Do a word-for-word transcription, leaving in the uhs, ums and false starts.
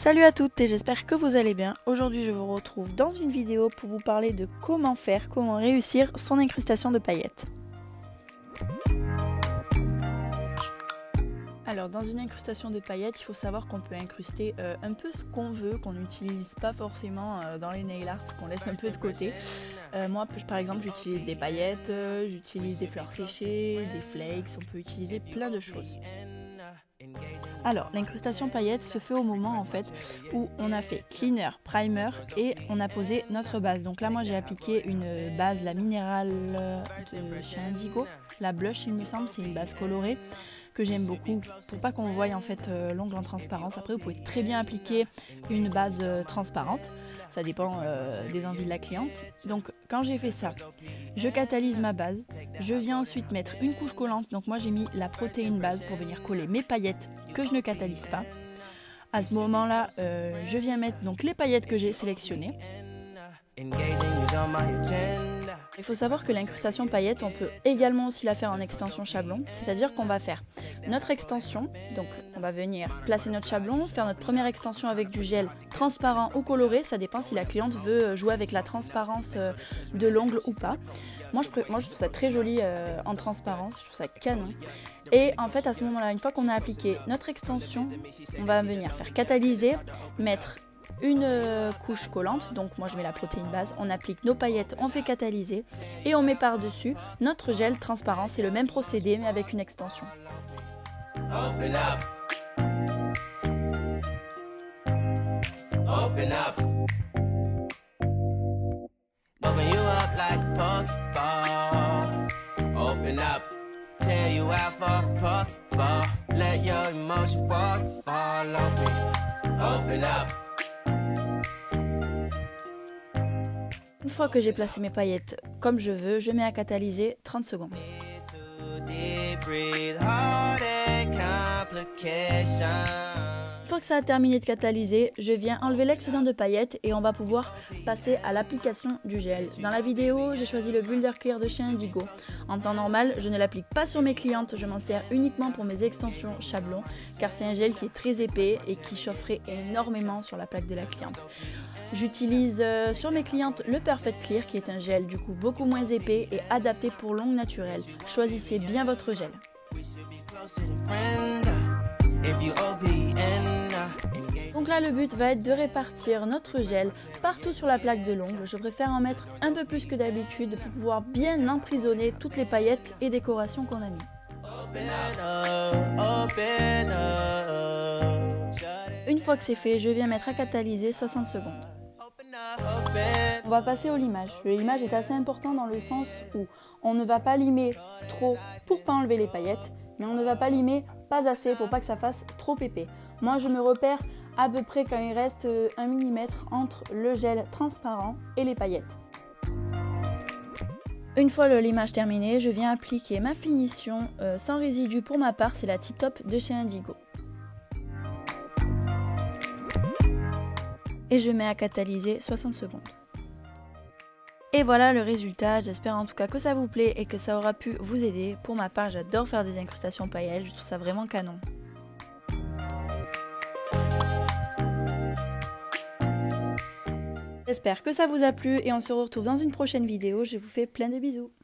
Salut à toutes et j'espère que vous allez bien. Aujourd'hui je vous retrouve dans une vidéo pour vous parler de comment faire, comment réussir son incrustation de paillettes. Alors dans une incrustation de paillettes, il faut savoir qu'on peut incruster euh, un peu ce qu'on veut, qu'on n'utilise pas forcément euh, dans les nail art, qu'on laisse un peu de côté. Euh, moi par exemple j'utilise des paillettes, euh, j'utilise des fleurs séchées, des flakes, on peut utiliser plein de choses. Alors, l'incrustation paillettes se fait au moment en fait où on a fait cleaner, primer et on a posé notre base. Donc là, moi j'ai appliqué une base, la minérale de chez Indigo, la blush il me semble, c'est une base colorée que j'aime beaucoup pour pas qu'on voie en fait euh, l'ongle en transparence. Après, vous pouvez très bien appliquer une base euh, transparente. Ça dépend euh, des envies de la cliente. Donc quand j'ai fait ça, je catalyse ma base. Je viens ensuite mettre une couche collante. Donc moi j'ai mis la protéine base pour venir coller mes paillettes que je ne catalyse pas. À ce moment-là, euh, je viens mettre donc les paillettes que j'ai sélectionnées. Il faut savoir que l'incrustation paillettes, on peut également aussi la faire en extension chablon, c'est-à-dire qu'on va faire notre extension, donc on va venir placer notre chablon, faire notre première extension avec du gel transparent ou coloré, ça dépend si la cliente veut jouer avec la transparence de l'ongle ou pas. Moi je, moi je trouve ça très joli euh, en transparence, je trouve ça canon. Et en fait à ce moment-là, une fois qu'on a appliqué notre extension, on va venir faire catalyser, mettre une couche collante, donc moi je mets la protéine base, on applique nos paillettes, on fait catalyser et on met par-dessus notre gel transparent. C'est le même procédé mais avec une extension. Open up. Open up. Open you up like a Pokeball. Open up. Tear you out for a Pokeball. Let your emotions waterfall on me. Open up. Une fois que j'ai placé mes paillettes comme je veux, je mets à catalyser trente secondes. Une fois que ça a terminé de catalyser, je viens enlever l'excédent de paillettes et on va pouvoir passer à l'application du gel. Dans la vidéo, j'ai choisi le Builder Clear de chez Indigo. En temps normal, je ne l'applique pas sur mes clientes, je m'en sers uniquement pour mes extensions chablon, car c'est un gel qui est très épais et qui chaufferait énormément sur la plaque de la cliente. J'utilise euh, sur mes clientes le Perfect Clear qui est un gel du coup beaucoup moins épais et adapté pour l'ongle naturelle. Choisissez bien votre gel. Donc là le but va être de répartir notre gel partout sur la plaque de l'ongle. Je préfère en mettre un peu plus que d'habitude pour pouvoir bien emprisonner toutes les paillettes et décorations qu'on a mis. Une fois que c'est fait, je viens mettre à catalyser soixante secondes. On va passer au limage. Le limage est assez important dans le sens où on ne va pas limer trop pour pas enlever les paillettes, mais on ne va pas limer pas assez pour pas que ça fasse trop épais. Moi je me repère à peu près quand il reste un millimètre entre le gel transparent et les paillettes. Une fois le limage terminé, je viens appliquer ma finition euh, sans résidu pour ma part, c'est la Tip Top de chez Indigo. Et je mets à catalyser soixante secondes. Et voilà le résultat, j'espère en tout cas que ça vous plaît et que ça aura pu vous aider. Pour ma part, j'adore faire des incrustations paillettes, je trouve ça vraiment canon. J'espère que ça vous a plu et on se retrouve dans une prochaine vidéo, je vous fais plein de bisous.